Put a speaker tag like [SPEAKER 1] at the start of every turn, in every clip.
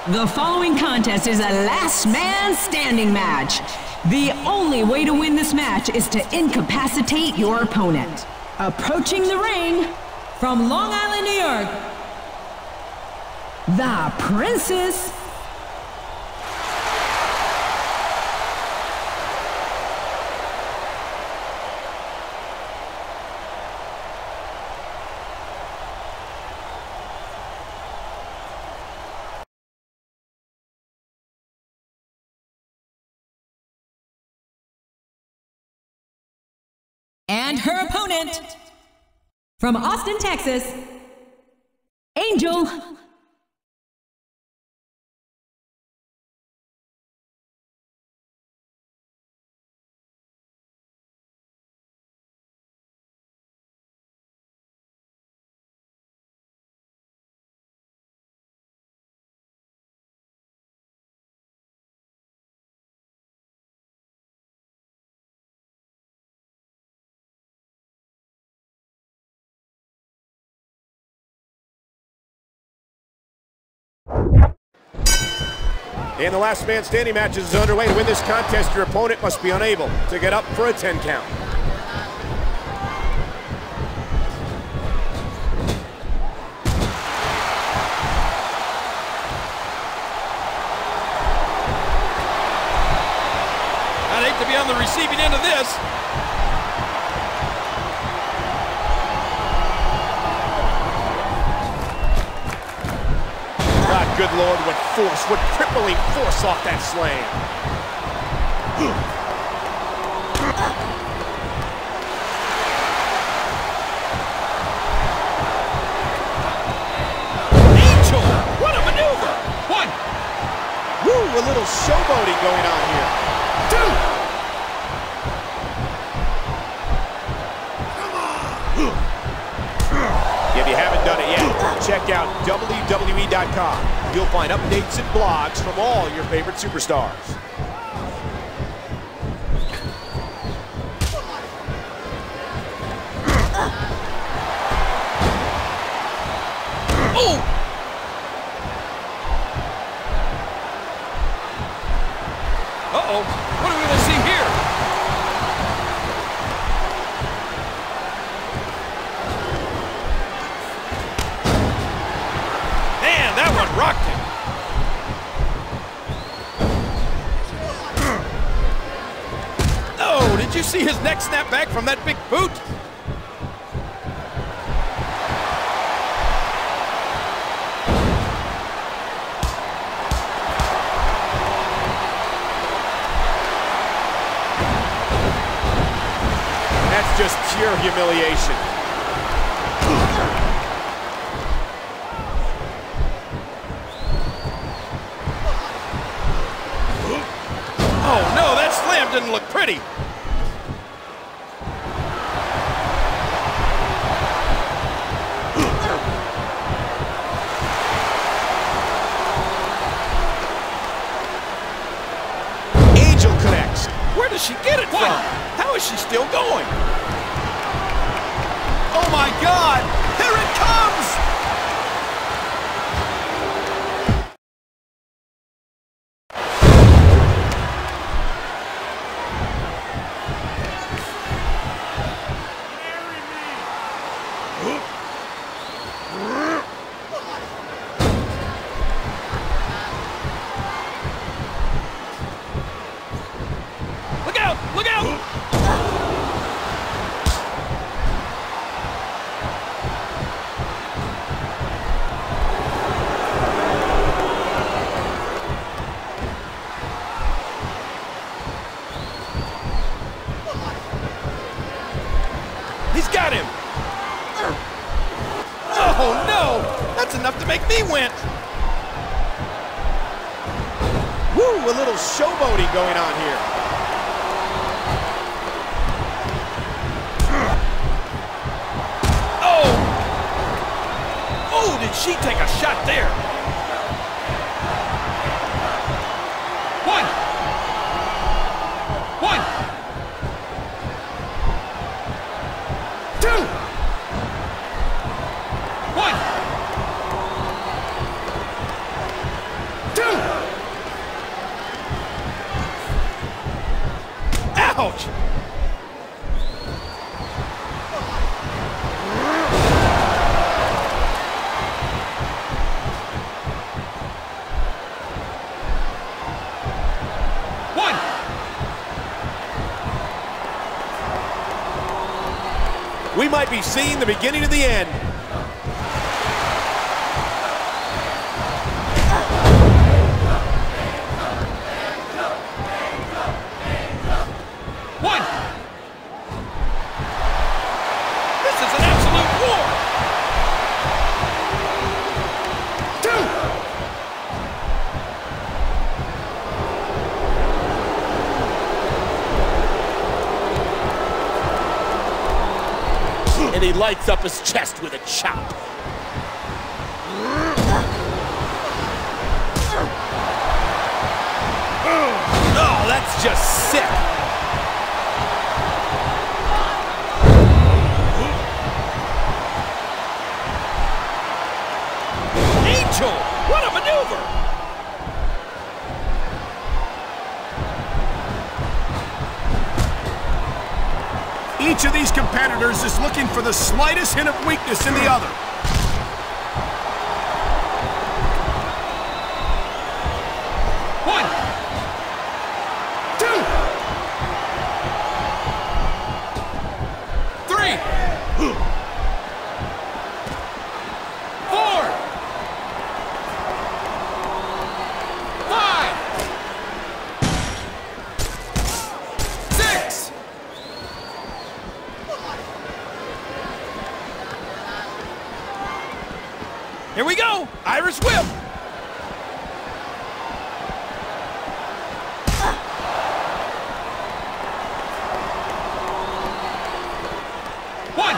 [SPEAKER 1] The following contest is a last man standing match. The only way to win this match is to incapacitate your opponent. Approaching the ring from Long Island, New York, the Princess. And her opponent, from Austin, Texas, Angel.
[SPEAKER 2] And the last man standing match is underway. To win this contest, your opponent must be unable to get up for a 10 count.
[SPEAKER 3] I'd hate to be on the receiving end of this.
[SPEAKER 2] Good Lord, what force, what crippling force off that slam.
[SPEAKER 3] Angel, what a maneuver! One.
[SPEAKER 2] Woo, a little showboating going on here. Two. If you haven't done it yet, check out WWE.com. You'll find updates and blogs from all your favorite superstars.
[SPEAKER 3] Oh! Uh-oh. What are we going to see here? Man, that one rocked him. Oh, did you see his neck snap back from that big boot?
[SPEAKER 2] That's just pure humiliation.
[SPEAKER 3] Oh no, that slam didn't look pretty.
[SPEAKER 2] Angel connects.
[SPEAKER 3] Where does she get it from? How is she still going? Oh my God! Here it comes! Look out! Look out! He's got him! Oh no! That's enough to make me wince!
[SPEAKER 2] Woo, a little showboating going on here.
[SPEAKER 3] Oh! Oh, did she take a shot there? One! Two! One! Two!
[SPEAKER 2] We might be seeing the beginning of the end.
[SPEAKER 3] One. This is an absolute war. Two.
[SPEAKER 2] And he lights up his chest with a chop. Oh, that's just sick.
[SPEAKER 3] Angel, what a maneuver!
[SPEAKER 4] Each of these competitors is looking for the slightest hint of weakness in the other.
[SPEAKER 3] One, two, three, four, five, six. Here we go, Irish whip. One,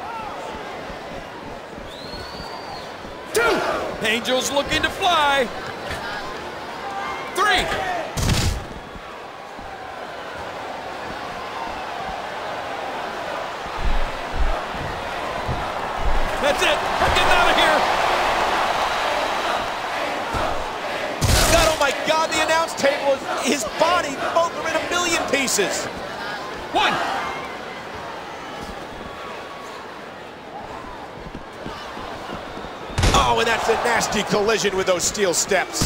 [SPEAKER 3] two. Angel's looking to fly. Three. That's it. I'm getting out of here.
[SPEAKER 2] God, oh my God, the announce table is his body. Both are in a million pieces.
[SPEAKER 3] One.
[SPEAKER 2] Oh, and that's a nasty collision with those steel steps.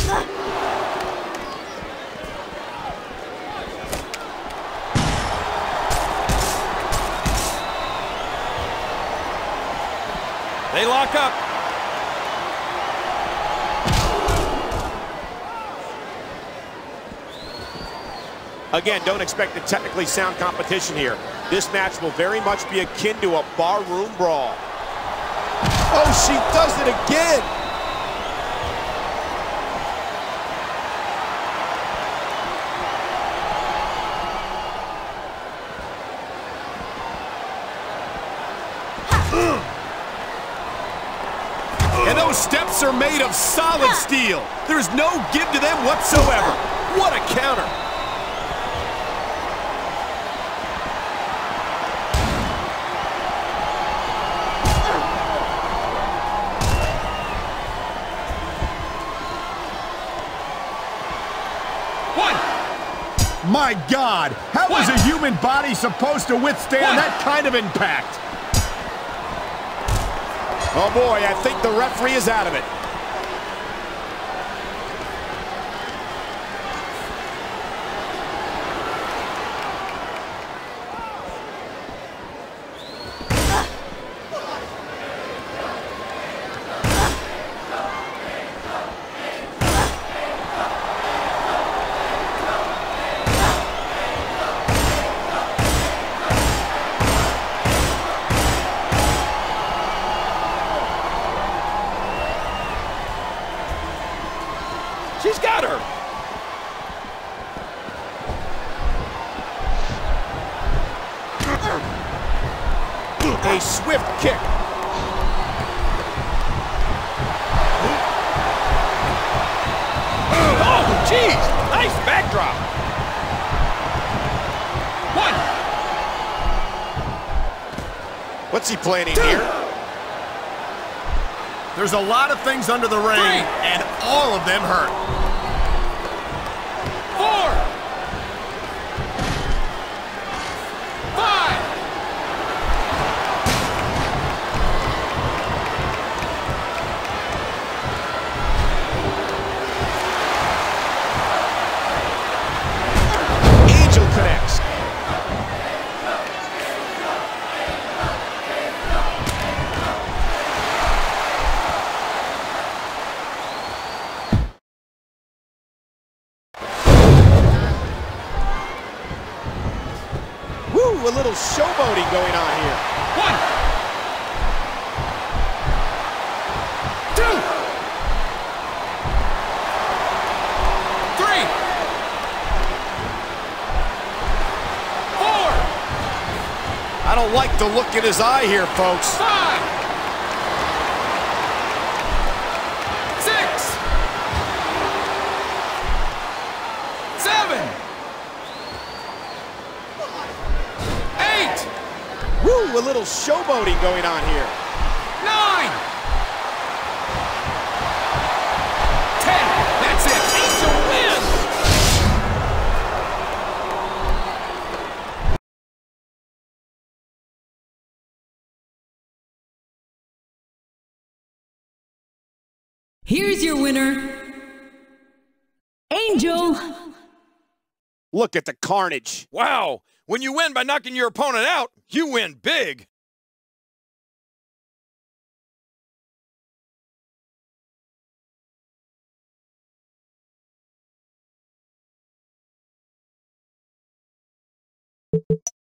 [SPEAKER 3] They lock up.
[SPEAKER 2] Again, don't expect a technically sound competition here. This match will very much be akin to a barroom brawl. Oh, she does it again!
[SPEAKER 4] And those steps are made of solid steel. There's no give to them whatsoever.
[SPEAKER 2] What a counter!
[SPEAKER 4] My God, how is a human body supposed to withstand that kind of impact?
[SPEAKER 2] Oh boy, I think the referee is out of it.
[SPEAKER 3] She's got her.
[SPEAKER 2] A swift kick.
[SPEAKER 3] Oh, geez. Nice backdrop. One.
[SPEAKER 2] What's he planning here?
[SPEAKER 4] There's a lot of things under the ring, and all of them hurt.
[SPEAKER 3] 4, 5.
[SPEAKER 2] Angel connects. on here.
[SPEAKER 3] 1, 2, 3, 4.
[SPEAKER 2] I don't like the look in his eye here, folks.
[SPEAKER 3] 5, 6, 7, 8,
[SPEAKER 2] Woo, a little showboating going on here.
[SPEAKER 3] 9, 10. That's it. He's to win.
[SPEAKER 1] Here's your winner, Angel.
[SPEAKER 2] Look at the carnage.
[SPEAKER 3] Wow. When you win by knocking your opponent out, you win big.